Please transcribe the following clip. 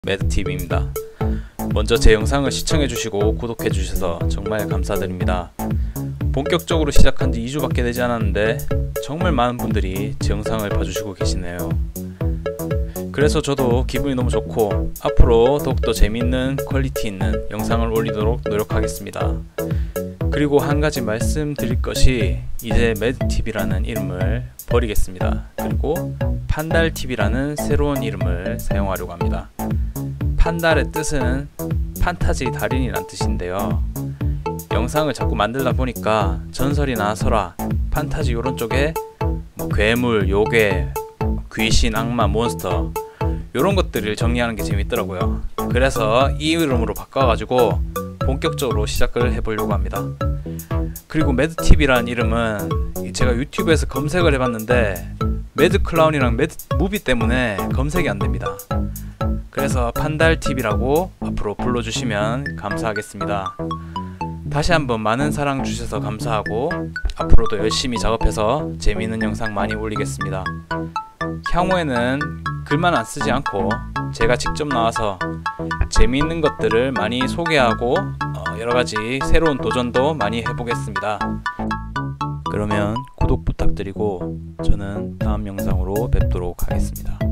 매드TV입니다. 먼저 제 영상을 시청해주시고 구독해주셔서 정말 감사드립니다. 본격적으로 시작한 지 2주밖에 되지 않았는데 정말 많은 분들이 제 영상을 봐주시고 계시네요. 그래서 저도 기분이 너무 좋고 앞으로 더욱더 재밌는 퀄리티 있는 영상을 올리도록 노력하겠습니다. 그리고 한 가지 말씀드릴 것이 이제 매드TV라는 이름을 버리겠습니다. 그리고 판달TV라는 새로운 이름을 사용하려고 합니다. 판달의 뜻은 판타지 달인이란 뜻인데요. 영상을 자꾸 만들다 보니까 전설이나 설화, 판타지 이런 쪽에 괴물, 요괴, 귀신, 악마, 몬스터 이런 것들을 정리하는 게 재밌더라고요. 그래서 이 이름으로 바꿔가지고 본격적으로 시작을 해보려고 합니다. 그리고 매드TV라는 이름은 제가 유튜브에서 검색을 해봤는데 매드클라운이랑 매드무비 때문에 검색이 안됩니다. 그래서 판달TV라고 앞으로 불러주시면 감사하겠습니다. 다시 한번 많은 사랑 주셔서 감사하고 앞으로도 열심히 작업해서 재미있는 영상 많이 올리겠습니다. 향후에는 글만 안 쓰지 않고 제가 직접 나와서 재미있는 것들을 많이 소개하고 여러가지 새로운 도전도 많이 해보겠습니다. 그러면 구독 부탁드리고 저는 다음 영상으로 뵙도록 하겠습니다.